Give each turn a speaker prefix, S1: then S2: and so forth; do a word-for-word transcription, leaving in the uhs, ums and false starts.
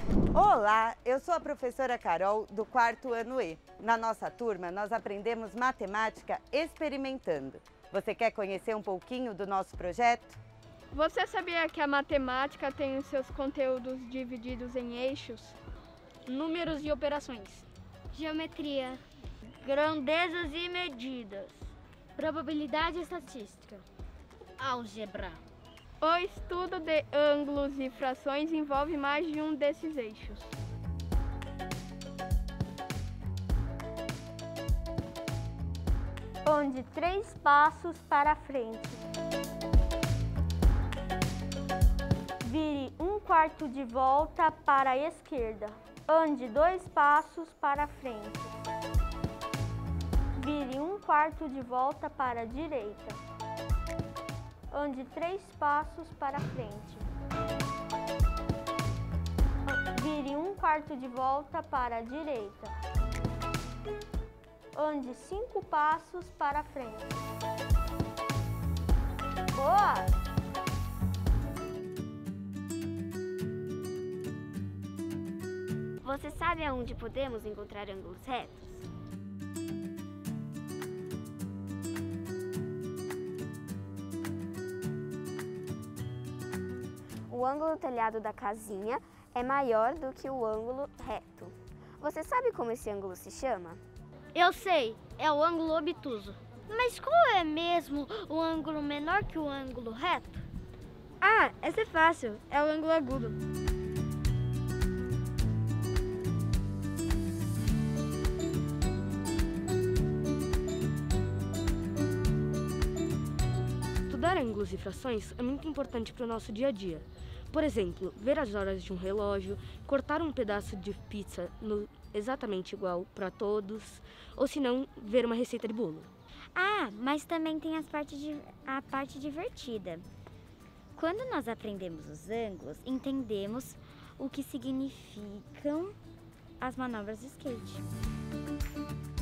S1: Olá, eu sou a professora Carol do quarto ano E. Na nossa turma, nós aprendemos matemática experimentando. Você quer conhecer um pouquinho do nosso projeto?
S2: Você sabia que a matemática tem os seus conteúdos divididos em eixos?
S3: Números e operações.
S4: Geometria.
S5: Grandezas e medidas.
S4: Probabilidade e estatística.
S5: Álgebra.
S2: O estudo de ângulos e frações envolve mais de um desses eixos.
S6: Onde três passos para frente. Vire um quarto de volta para a esquerda. Ande dois passos para frente. Vire um quarto de volta para a direita. Ande três passos para frente. Vire um quarto de volta para a direita. Ande cinco passos para frente. Boa!
S4: Você sabe aonde podemos encontrar ângulos retos? O ângulo telhado da casinha é maior do que o ângulo reto. Você sabe como esse ângulo se chama?
S5: Eu sei, é o ângulo obtuso. Mas qual é mesmo o ângulo menor que o ângulo reto?
S2: Ah, essa é fácil, é o ângulo agudo.
S3: Estudar ângulos e frações é muito importante para o nosso dia a dia. Por exemplo, ver as horas de um relógio, cortar um pedaço de pizza no, exatamente igual para todos, ou se não, ver uma receita de bolo.
S4: Ah, mas também tem as partes de, a parte divertida. Quando nós aprendemos os ângulos, entendemos o que significam as manobras de skate.